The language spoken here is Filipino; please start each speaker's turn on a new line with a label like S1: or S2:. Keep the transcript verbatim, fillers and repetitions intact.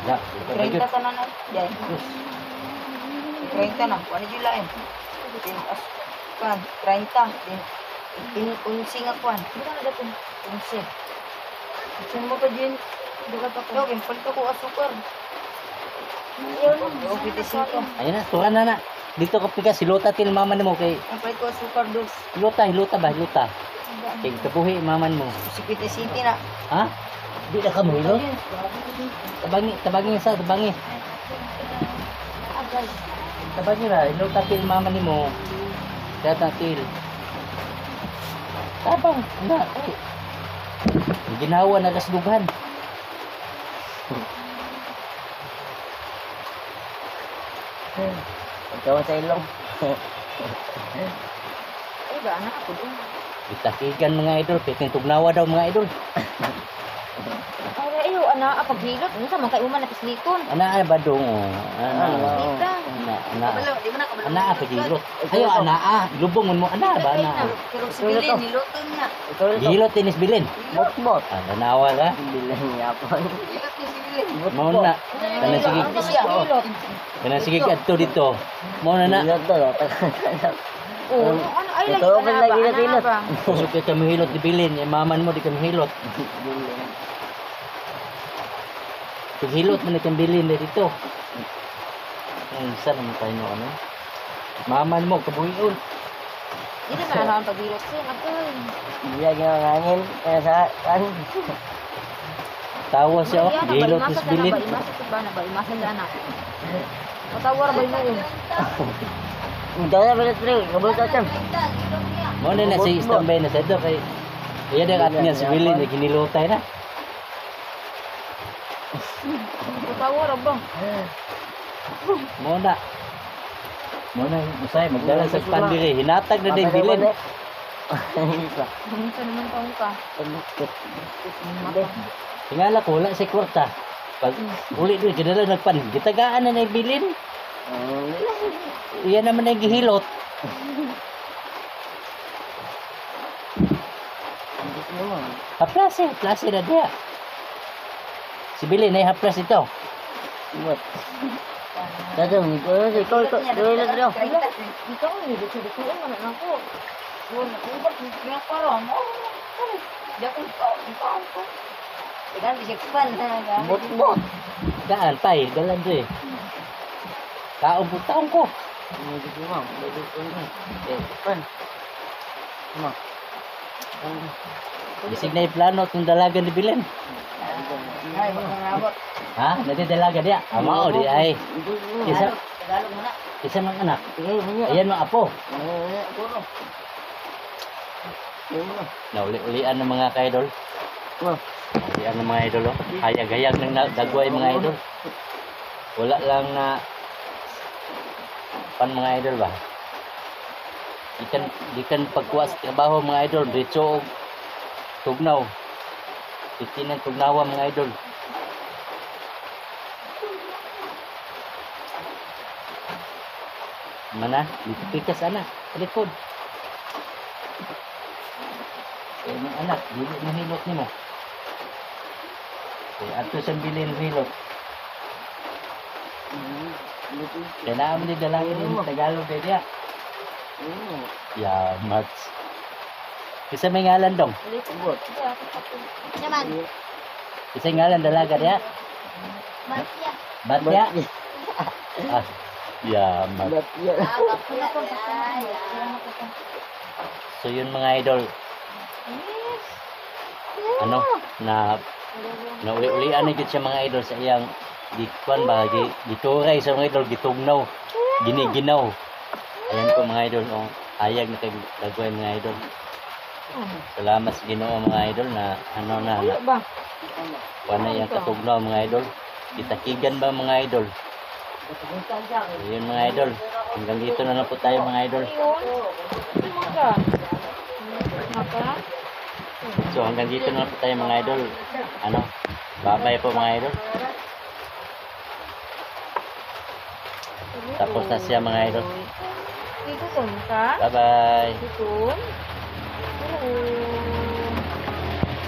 S1: Ya,
S2: treinta ka na na. Yan. treinta na. Ano yung lain? As, kan, treinta. Din, unsi nga kwan. Hindi ka na dapat. Unsi. Unsi mo pa din. Dapat ako. Yo, palit ako asukar. Ayun. Yo, fifty-five.
S1: Ayun na, turan na na. Dito ka pika, siluta til maman mo kay...
S2: Ang palit ko asukar dos.
S1: Hiluta, hiluta ba? Hiluta. Kay kabuhi maman mo.
S2: Si fifty-city na.
S1: Ha? Di na ka mo hilo? Tabangi, tabangi sa, tabangi. Tabangi ra, hiluta til maman ni mo. Kaya til. Tabang, na. Ay. Ginawa na kasdugan.
S3: Ikaw sa ilong.
S2: Ay ba, anak ako doon.
S1: Itakigan mga idol, piting tugnawa daw mga idol.
S2: Ay, ayo, anak, paghilot. Ano sa mga kaiuman na pislikon?
S1: Ana ba dong? Ana,
S2: Pislita.
S1: ana, ana.
S2: Kabalo, di ba na kabalo?
S1: Ana pa gilot. Ayo ana ah, lubong mo ana ba na.
S2: Pero si Bilin, niluto niya.
S3: Ikaw ito.
S1: Gilot tinis bilin.
S3: Bot-bot.
S1: Ana nawa ka.
S3: Bilang niya po.
S2: Niluto niya si Bilin.
S1: Mao na. Kana sige.
S2: Ano siya? Hilot.
S1: Kana sige adto dito. Mao na na.
S3: Bilot to.
S2: Oo, ano, ay, lagi
S3: Ito,
S2: ka na ba?
S3: lagi na
S2: Ano
S3: hilot.
S2: ba?
S1: Kusog ka kami hilot di bilin, eh, maman mo di kami hilot. Paghilot mo na kami bilin dito. Ang isa naman tayo no ano. Maman mo kabuhion.
S2: Hindi na ano ang paghilot siya. Ako,
S3: Bilang niya ngangin. Kaya sa kan.
S1: Tawa siya oh, gilot tis bilin.
S2: Balimasa sa ba na balimasa sa anak. Matawar ba yun?
S3: Udah na beres bro. Kabul tacam.
S1: Mao na na si istambay na sa do kay iya dek atnya si bilin na ginilotay na.
S2: Matawar ba?
S1: Mao na. Mao na usay magdala sa pandiri, hinatag na din bilin.
S2: Minsan naman taong ka.
S1: Tingala ko wala si kwarta. Pag uli doon, kinala nagpan, gitagaan na na bilin. Iyan naman na gihilot. Haplas eh, haplas na dia. Si bilin ay haplas ito.
S3: Buat. Dadong, ikaw, ikaw, ikaw, ikaw, ikaw,
S2: Ikaw ni dito dito ang anak ko. Wala ko ba niya para mo. Dako ko, ikaw ko. Ikan di sekpan na.
S3: Bot, bot.
S1: Daan tay, dalan do eh. Kaong po taong ko.
S3: Ini di rumah, di rumah. Eh, pan. Rumah.
S1: Bisig na iplano itong dalaga ni bilin.
S2: Ay, magkakabot.
S1: Ha? Nadidalaga dia. Amao di ay. Isa,
S2: Tagalog muna.
S1: isa ng anak.
S3: Eh, punya.
S1: Ayan mga apo.
S3: Eh, puro. Eh,
S1: Nauli-ulian ng mga ka-idol.
S3: wah.
S1: Ulian ng mga idol. Oh. Hayag-hayag ng na- dagway mga idol. Wala lang na pan mga idol ba? Ikan ikan pagkuha sa trabaho mga idol, diretso og tugnaw. Itinang tugnawa mga idol. Mana? Dito pikas anak, likod. Eh, mga anak, dili mo hilot nimo. Eh, ato siyang bilin hilot. Kaya naman din dalangin din Tagalog din dia. Ya, mats. Isa may ngalan dong.
S3: Buat.
S2: Naman.
S1: Isa ngalan dalaga dia.
S2: Masya.
S1: Batya. Ah, ya, mat.
S3: Buat ya.
S1: So yun mga idol. Ano, na nauli-ulian na gid siya mga idol sa iyang gikuan ba gi gituray sa mga idol gitugnaw, giniginaw. Ayan po mga idol, oh, ayag na kay dagway mga idol. Salamat sa Ginoo mga idol na ano na, na
S2: Ba?
S1: kuan na yung katugnaw mga idol. Kitakigan ba mga idol? Ayun mga idol. Hanggang dito na lang po tayo mga idol.
S2: Maka. Maka.
S1: So hanggang dito na lang po tayo mga idol. Ano? Bye-bye po mga idol. Tapos na siya mga idol.
S2: Dito ka?
S1: Bye-bye.
S2: Dito? Oo.